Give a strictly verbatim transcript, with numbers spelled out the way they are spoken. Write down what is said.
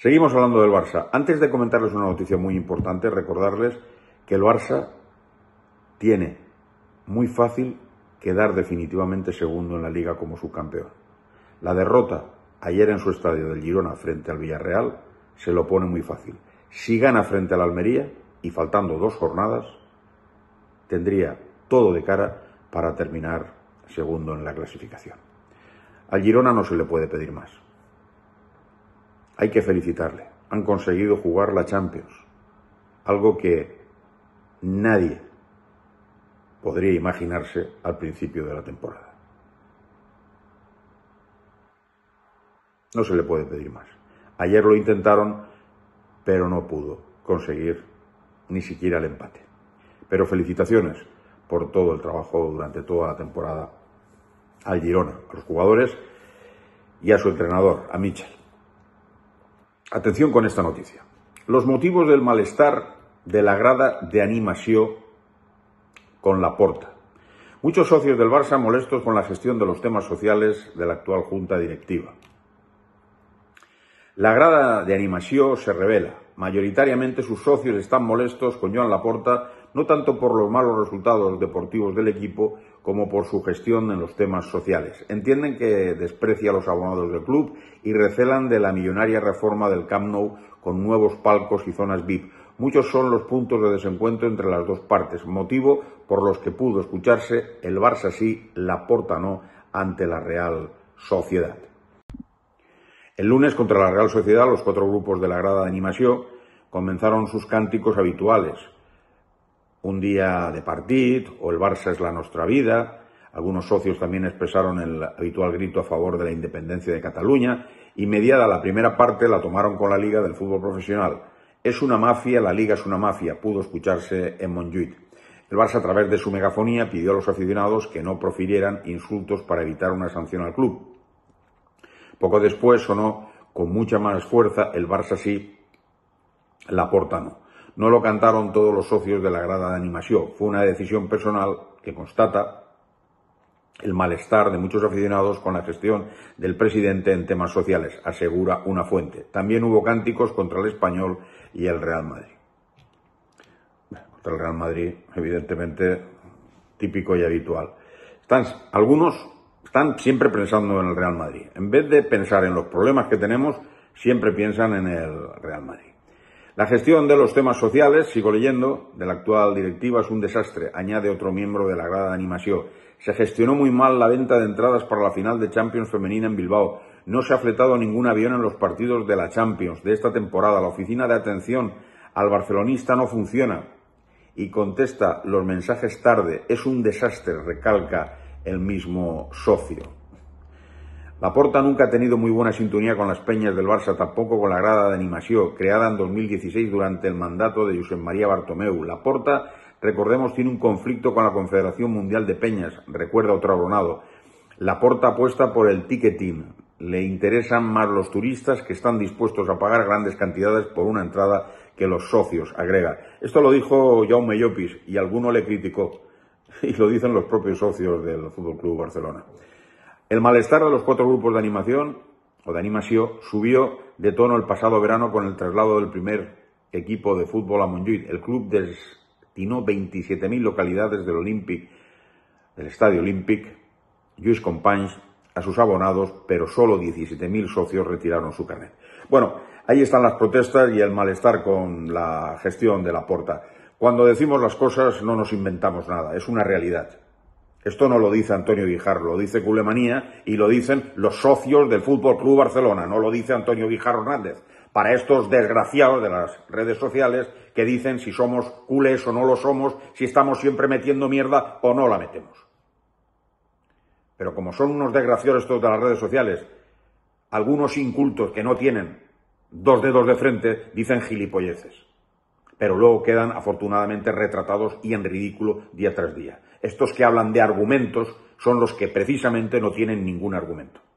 Seguimos hablando del Barça. Antes de comentarles una noticia muy importante, recordarles que el Barça tiene muy fácil quedar definitivamente segundo en la Liga como subcampeón. La derrota ayer en su estadio del Girona frente al Villarreal se lo pone muy fácil. Si gana frente al Almería y faltando dos jornadas, tendría todo de cara para terminar segundo en la clasificación. Al Girona no se le puede pedir más. Hay que felicitarle. Han conseguido jugar la Champions, algo que nadie podría imaginarse al principio de la temporada. No se le puede pedir más. Ayer lo intentaron, pero no pudo conseguir ni siquiera el empate. Pero felicitaciones por todo el trabajo durante toda la temporada al Girona, a los jugadores y a su entrenador, a Michel. Atención con esta noticia. Los motivos del malestar de la grada de animació con Laporta. Muchos socios del Barça molestos con la gestión de los temas sociales de la actual junta directiva. La grada de animació se revela. Mayoritariamente sus socios están molestos con Joan Laporta, no tanto por los malos resultados deportivos del equipo como por su gestión en los temas sociales. Entienden que desprecia a los abonados del club y recelan de la millonaria reforma del Camp Nou con nuevos palcos y zonas V I P. Muchos son los puntos de desencuentro entre las dos partes, motivo por los que pudo escucharse el Barça sí, Laporta no, ante la Real Sociedad. El lunes, contra la Real Sociedad, los cuatro grupos de la grada de animació comenzaron sus cánticos habituales. Un día de partit, o el Barça es la nostra vida. Algunos socios también expresaron el habitual grito a favor de la independencia de Cataluña. Y mediada la primera parte la tomaron con la Liga del Fútbol Profesional. Es una mafia, la Liga es una mafia, pudo escucharse en Montjuïc. El Barça, a través de su megafonía, pidió a los aficionados que no profirieran insultos para evitar una sanción al club. Poco después sonó con mucha más fuerza el Barça sí, Laporta no. No lo cantaron todos los socios de la grada de animació. Fue una decisión personal que constata el malestar de muchos aficionados con la gestión del presidente en temas sociales, asegura una fuente. También hubo cánticos contra el Español y el Real Madrid. Bueno, contra el Real Madrid, evidentemente, típico y habitual. Están, algunos están siempre pensando en el Real Madrid. En vez de pensar en los problemas que tenemos, siempre piensan en el Real Madrid. La gestión de los temas sociales, sigo leyendo, de la actual directiva es un desastre, añade otro miembro de la grada de animació. Se gestionó muy mal la venta de entradas para la final de Champions femenina en Bilbao. No se ha fletado ningún avión en los partidos de la Champions de esta temporada. La oficina de atención al barcelonista no funciona y contesta los mensajes tarde. Es un desastre, recalca el mismo socio. Laporta nunca ha tenido muy buena sintonía con las peñas del Barça, tampoco con la grada de animació, creada en dos mil dieciséis durante el mandato de Josep María Bartomeu. Laporta, recordemos, tiene un conflicto con la Confederación Mundial de Peñas, recuerda otro abonado. Laporta apuesta por el ticketing. Le interesan más los turistas que están dispuestos a pagar grandes cantidades por una entrada que los socios, agrega. Esto lo dijo Jaume Llopis y alguno le criticó. Y lo dicen los propios socios del F C Barcelona. El malestar de los cuatro grupos de animación, o de animació, subió de tono el pasado verano con el traslado del primer equipo de fútbol a Montjuïc. El club destinó veintisiete mil localidades del Olímpic, del Estadio Olímpic, Lluís Companys, a sus abonados, pero solo diecisiete mil socios retiraron su carnet. Bueno, ahí están las protestas y el malestar con la gestión de Laporta. Cuando decimos las cosas no nos inventamos nada, es una realidad. Esto no lo dice Antonio Guijarro, lo dice Culemanía y lo dicen los socios del F C Barcelona, no lo dice Antonio Guijarro Hernández. Para estos desgraciados de las redes sociales que dicen si somos culés o no lo somos, si estamos siempre metiendo mierda o no la metemos. Pero como son unos desgraciados estos de las redes sociales, algunos incultos que no tienen dos dedos de frente dicen gilipolleces. Pero luego quedan afortunadamente retratados y en ridículo día tras día. Estos que hablan de argumentos son los que precisamente no tienen ningún argumento.